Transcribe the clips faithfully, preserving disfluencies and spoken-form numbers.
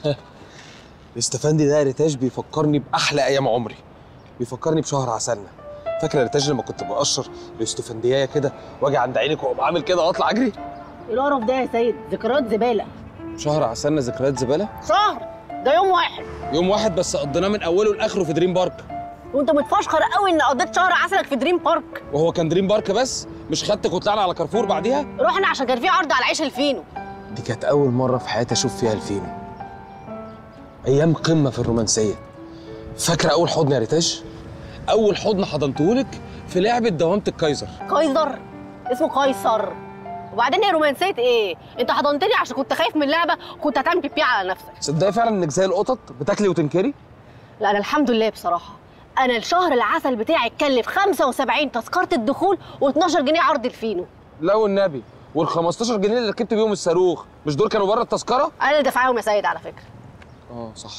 الاستفندي ده ريتاج بيفكرني باحلى ايام عمري، بيفكرني بشهر عسلنا. فاكره يا ريتاج لما كنت بقشر الاستفنديايه كده واجي عند عينك واقوم عامل كده واطلع اجري؟ ايه القرف ده يا سيد؟ ذكريات زباله. شهر عسلنا ذكريات زباله؟ شهر ده يوم واحد. يوم واحد بس قضيناه من اوله لاخره في دريم بارك. وانت متفشخر قوي ان قضيت شهر عسلك في دريم بارك. وهو كان دريم بارك بس؟ مش خدتك وطلعنا على كارفور بعديها؟ رحنا عشان كان في عرض على عيش الفينو. دي كانت اول مره في حياتي اشوف فيها الفينو. ايام قمه في الرومانسيه. فاكره اول حضن يا ريتاج؟ اول حضن حضنتهولك في لعبه دوامه الكايزر. كايزر؟ اسمه قيصر. وبعدين ايه رومانسيه ايه؟ انت حضنتني عشان كنت خايف من اللعبه وكنت هتعمل بيبي على نفسك. تصدقي فعلا انك زي القطط بتاكلي وتنكري؟ لا انا الحمد لله بصراحه. انا الشهر العسل بتاعي اتكلف خمسة وسبعين تذكره الدخول و12 جنيه عرض الفينو. لا والنبي، وال خمستاشر جنيه اللي ركبت بيهم الصاروخ مش دول كانوا بره التذكره؟ انا اللي دافعاهم يا سيد على فكره. اه صح.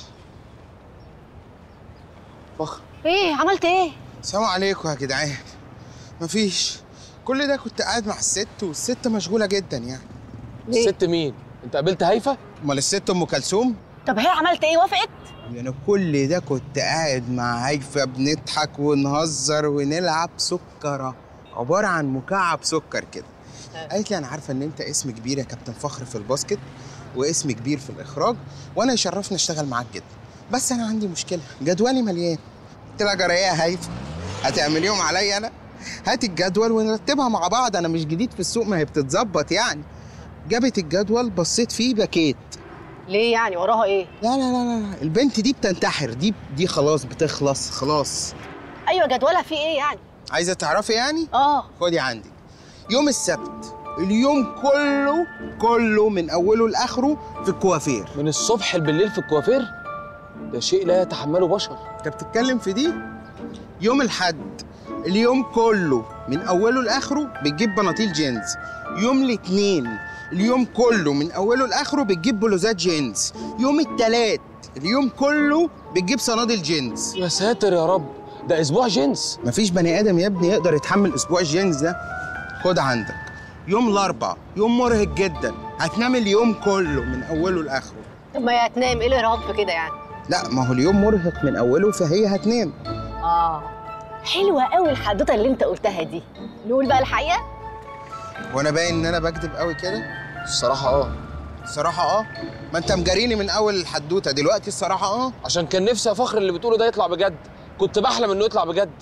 فخر. ايه عملت ايه؟ السلام عليكم يا جدعان. مفيش، كل ده كنت قاعد مع الست والست مشغوله جدا يعني. ليه؟ الست مين؟ انت قابلت هيفا؟ امال الست ام كلثوم؟ طب هي عملت ايه؟ وافقت؟ يعني كل ده كنت قاعد مع هيفا بنضحك ونهزر ونلعب سكره، عباره عن مكعب سكر كده. قالت لي انا عارفه ان انت اسم كبير يا كابتن فخر في الباسكت واسم كبير في الاخراج وانا يشرفني اشتغل معاك جدا، بس انا عندي مشكله، جدولي مليان. قلت لها جرى ايه يا هيفا؟ هتعمليهم عليا انا؟ هاتي الجدول ونرتبها مع بعض، انا مش جديد في السوق، ما هي بتتظبط يعني. جابت الجدول بصيت فيه بكيت. ليه يعني وراها ايه؟ لا لا لا لا البنت دي بتنتحر، دي دي خلاص بتخلص خلاص. ايوه جدولها فيه ايه يعني؟ عايزه تعرفي يعني؟ اه خدي عندك يوم السبت، اليوم كله كله من اوله لاخره في الكوافير. من الصبح بالليل في الكوافير؟ ده شيء لا يتحمله بشر. انت بتتكلم في دي؟ يوم الحد اليوم كله من اوله لاخره بتجيب بناطيل جينز. يوم الاثنين اليوم كله من اوله لاخره بتجيب بلوزات جينز. يوم الثلاث اليوم كله بتجيب صنادل جينز. يا ساتر يا رب، ده اسبوع جينز. مفيش بني ادم يا ابني يقدر يتحمل اسبوع الجينز ده. خد عندك يوم الاربع، يوم مرهق جدا، هتنام اليوم كله من اوله لاخره. طب ما هي هتنام، ايه الارهاق في كده يعني؟ لا ما هو اليوم مرهق من اوله فهي هتنام. اه حلوه قوي الحدوته اللي انت قلتها دي. نقول بقى الحقيقه؟ وانا باين ان انا بكذب قوي كده؟ الصراحه اه. الصراحه اه؟ ما انت مجاريني من اول الحدوته، دلوقتي الصراحه اه. عشان كان نفسي يا فخر اللي بتقوله ده يطلع بجد، كنت بحلم انه يطلع بجد.